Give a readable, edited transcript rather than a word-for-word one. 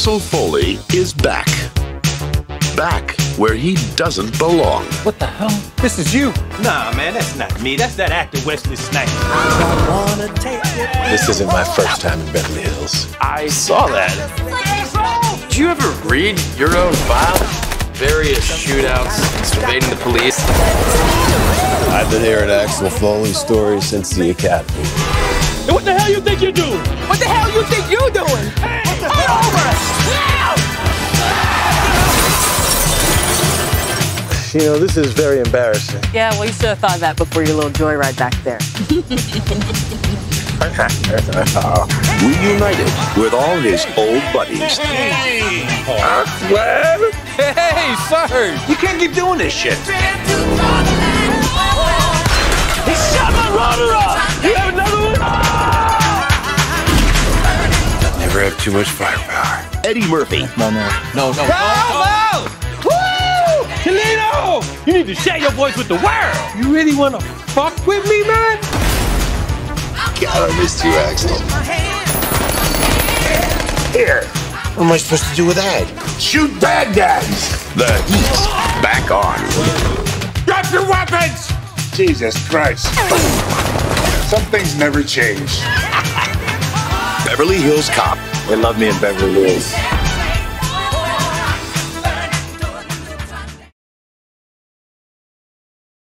Axel Foley is back. Back where he doesn't belong. What the hell? This is you. Nah, man, that's not me. That's that actor Wesley Snipes. This isn't my first time in Beverly Hills. I saw that. Did you ever read your own file? Various shootouts, evading the police. I've been hearing Axel Foley stories since the academy. And what the hell you think you're doing? What the hell you think you're doing? Hey, Pull over! You know, this is very embarrassing. Yeah, well, you should have thought that before your little joyride back there. Reunited with all his old buddies. Hey, Hey, you can't keep doing this shit. He shot my runner-up! You have another one? Never have too much firepower. Eddie Murphy. No. Bravo! Woo! Toledo! You need to share your voice with the world! You really wanna fuck with me, man? God, I missed you, Axel. Here. What am I supposed to do with that? Shoot bad guys! The heat's back on. Drop your weapons! Jesus Christ. Some things never change. Beverly Hills Cop. They love me in Beverly Hills.